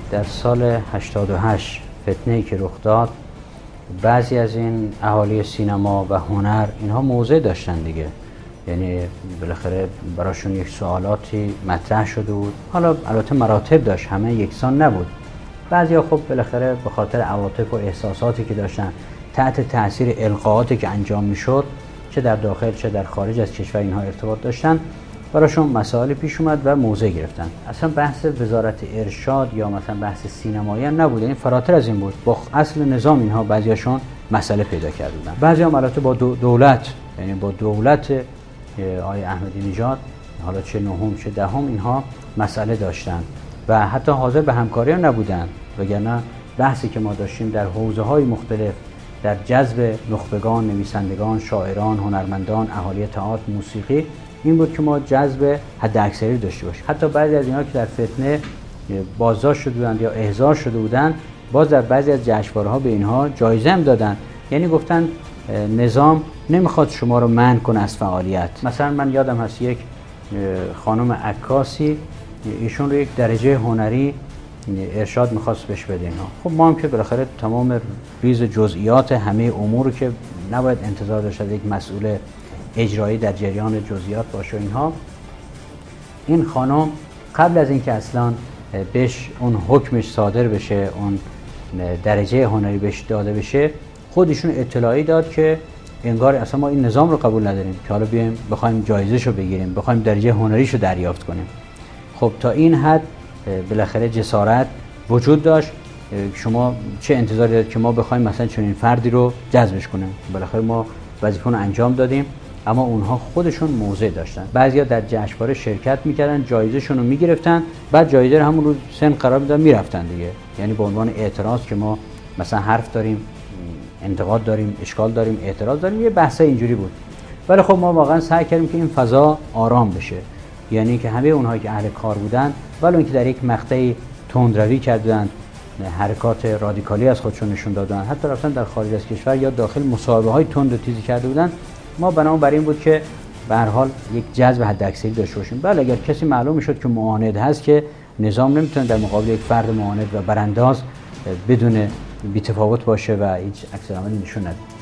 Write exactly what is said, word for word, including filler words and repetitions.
در سال هشتاد و هشت فتنه‌ای که رخ داد، بعضی از این اهالی سینما و هنر اینها موضع داشتن دیگه، یعنی بالاخره براشون یک سوالاتی مطرح شده بود. حالا البته مراتب داشت، همه یکسان نبود. بعضیا خب بالاخره به خاطر عواطف و احساساتی که داشتن تحت تاثیر القاءاتی که انجام میشد، چه در داخل چه در خارج از کشور اینها ارتباط داشتن، براشون مسائل پیش اومد و موضع گرفتن. اصلا بحث وزارت ارشاد یا مثلا بحث سینمایی هم نبود، یعنی فراتر از این بود. با اصل نظام اینها بعضیاشون مسئله پیدا کردن. بعضیا البته با دولت، یعنی با دولت آقای احمدی نژاد، حالا چه نهم چه دهم، اینها مسئله داشتن و حتی حاضر به همکاری هم نبودن. وگرنه بحثی که ما داشتیم در حوزه‌های مختلف، در جذب نخبگان، نویسندگان، شاعران، هنرمندان، اهالی تئاتر، موسیقی، این بود که ما جذب حداکثری داشته باشیم. حتی بعضی از اینها که در فتنه بازداشت شده بودند یا احضار شده بودند، باز در بعضی از جشنواره‌ها به اینها جایزه هم دادن. یعنی گفتن نظام نمیخواد شما رو منع کنه از فعالیت. مثلا من یادم هست یک خانم عکاسی، ایشون رو یک درجه هنری ارشاد میخواست بهش بده اینا. خب ما هم که بالاخره تمام ریز جزئیات همه امور که نباید انتظار داشت یک مسئول اجرایی در جریان جزئیات باشه اینها، این خانم قبل از اینکه اصلا بهش اون حکمش صادر بشه، اون درجه هنری بهش داده بشه، خودشون اطلاعی داد که انگار اصلا ما این نظام رو قبول نداریم که حالا بیایم بخوایم جایزه‌شو بگیریم، بخوایم درجه هنریشو دریافت کنیم. خب تا این حد بالاخره جسارت وجود داشت. شما چه انتظاری دارید که ما بخوایم مثلا چنین فردی رو جذبش کنیم؟ بالاخره ما وظیفه رو انجام دادیم، اما اونها خودشون موضع داشتن. بعضیا در جشنواره شرکت میکردن، جایزه‌شون رو میگرفتن، بعد جایزه رو همون رو سن قرار میدادن میرفتن دیگه. یعنی به عنوان اعتراض که ما مثلا حرف داریم، انتقاد داریم، اشکال داریم، اعتراض داریم، یه بحث اینجوری بود. ولی خب ما واقعا سعی کردیم که این فضا آرام بشه، یعنی که همه اونهایی که اهل کار بودن، ولی اینکه در یک مقطعی تندروی کردن، حرکات رادیکالی از خودشون نشون دادن، حتی رفتن در خارج از کشور یا داخل مصاحبه‌های تند و تیزی کرده بودن، ما بنابراین بر این بود که به هر حال یک جذب حداکثری داشته باشیم. بله اگر کسی معلوم میشد که معاند هست، که نظام نمیتونه در مقابل یک فرد معاند و برانداز بدون بی‌تفاوت باشه و هیچ عکس العملی نشون نده.